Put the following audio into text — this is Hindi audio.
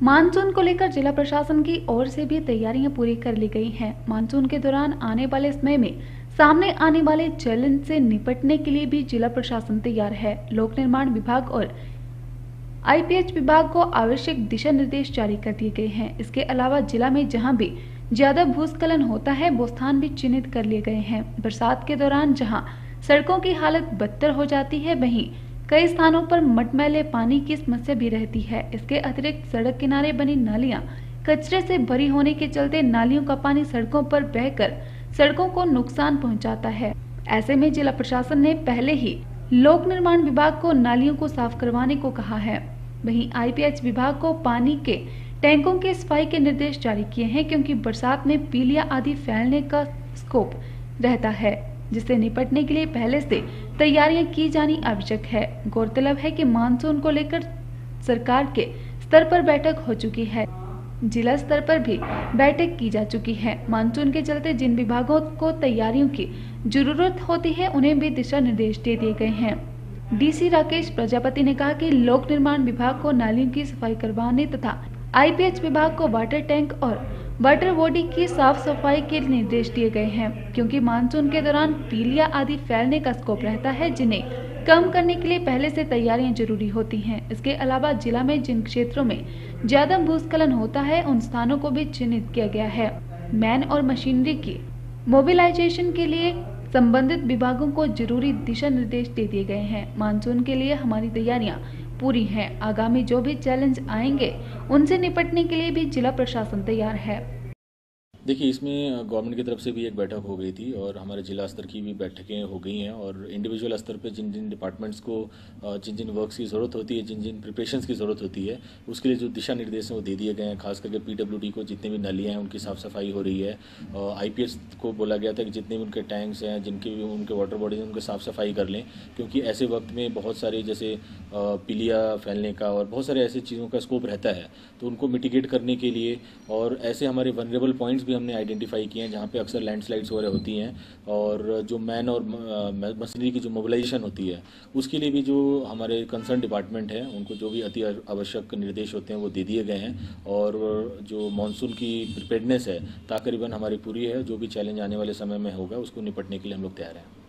मानसून को लेकर जिला प्रशासन की ओर से भी तैयारियां पूरी कर ली गई हैं। मानसून के दौरान आने वाले समय में सामने आने वाले चैलेंज से निपटने के लिए भी जिला प्रशासन तैयार है। लोक निर्माण विभाग और आईपीएच विभाग को आवश्यक दिशा निर्देश जारी कर दिए गए हैं। इसके अलावा जिला में जहां भी ज्यादा भूस्खलन होता है वो स्थान भी चिन्हित कर लिए गए हैं। बरसात के दौरान जहां सड़कों की हालत बदतर हो जाती है, वहीं कई स्थानों पर मटमैले पानी की समस्या भी रहती है। इसके अतिरिक्त सड़क किनारे बनी नालियां कचरे से भरी होने के चलते नालियों का पानी सड़कों पर बहकर सड़कों को नुकसान पहुंचाता है। ऐसे में जिला प्रशासन ने पहले ही लोक निर्माण विभाग को नालियों को साफ करवाने को कहा है। वहीं आईपीएच विभाग को पानी के टैंकों की सफाई के निर्देश जारी किए हैं, क्योंकि बरसात में पीलिया आदि फैलने का स्कोप रहता है, जिससे निपटने के लिए पहले से तैयारियां की जानी आवश्यक है। गौरतलब है कि मानसून को लेकर सरकार के स्तर पर बैठक हो चुकी है, जिला स्तर पर भी बैठक की जा चुकी है। मानसून के चलते जिन विभागों को तैयारियों की जरूरत होती है, उन्हें भी दिशा निर्देश दे दिए गए हैं। डीसी राकेश प्रजापति ने कहा कि लोक निर्माण विभाग को नालियों की सफाई करवाने तथा आईपीएच विभाग को वाटर टैंक और वाटर बॉडी की साफ सफाई के निर्देश दिए गए हैं, क्योंकि मानसून के दौरान पीलिया आदि फैलने का स्कोप रहता है, जिन्हें कम करने के लिए पहले से तैयारियां जरूरी होती हैं। इसके अलावा जिला में जिन क्षेत्रों में ज्यादा भूस्खलन होता है, उन स्थानों को भी चिन्हित किया गया है। मैन और मशीनरी की मोबिलाइजेशन के लिए संबंधित विभागों को जरूरी दिशा निर्देश दे दिए गए हैं। मानसून के लिए हमारी तैयारियां पूरी हैं। आगामी जो भी चैलेंज आएंगे, उनसे निपटने के लिए भी जिला प्रशासन तैयार है। देखिए, इसमें गवर्नमेंट की तरफ से भी एक बैठक हो गई थी और हमारे जिला स्तर की भी बैठकें हो गई हैं और इंडिविजुअल स्तर पे जिन जिन डिपार्टमेंट्स को जिन जिन वर्क्स की ज़रूरत होती है, जिन जिन प्रिपरेशंस की ज़रूरत होती है, उसके लिए जो दिशा निर्देश हैं वो दे दिए गए हैं। खास करके पीडब्ल्यूडी को जितने भी नालियाँ हैं उनकी साफ़ सफाई हो रही है। आईपीएच को बोला गया था कि जितने भी उनके टैंक्स हैं, जिनके भी उनके वाटर बॉडीज हैं, उनकी साफ़ सफाई कर लें, क्योंकि ऐसे वक्त में बहुत सारे जैसे पीलिया फैलने का और बहुत सारे ऐसी चीज़ों का स्कोप रहता है, तो उनको मिटिगेट करने के लिए और ऐसे हमारे वनरेबल पॉइंट्स भी हमने आइडेंटिफाई किए हैं जहाँ पे अक्सर लैंडस्लाइड्स वगैरह होती हैं और जो मैन और मशीनरी की जो मोबिलाइजेशन होती है, उसके लिए भी जो हमारे कंसर्न डिपार्टमेंट है उनको जो भी अति आवश्यक निर्देश होते हैं वो दे दिए गए हैं। और जो मानसून की प्रिपेयर्डनेस है तकरीबन हमारी पूरी है। जो भी चैलेंज आने वाले समय में होगा उसको निपटने के लिए हम लोग तैयार हैं।